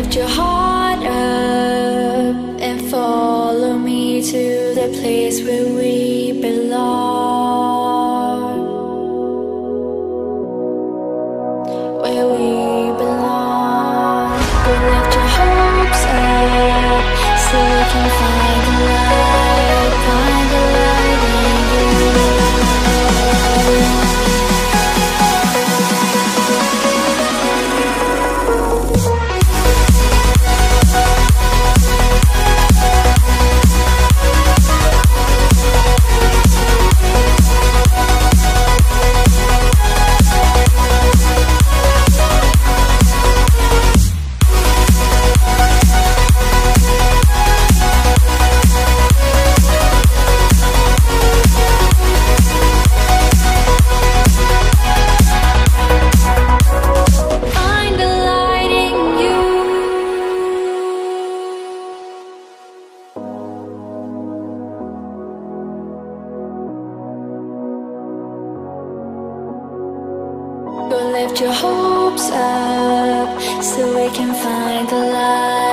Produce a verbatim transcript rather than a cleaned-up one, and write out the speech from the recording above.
lift your heart up and follow me to the place where we belong, where we belong. Go lift your hopes up so we can find the light, find the light in you. Go lift your hopes up so we can find the light.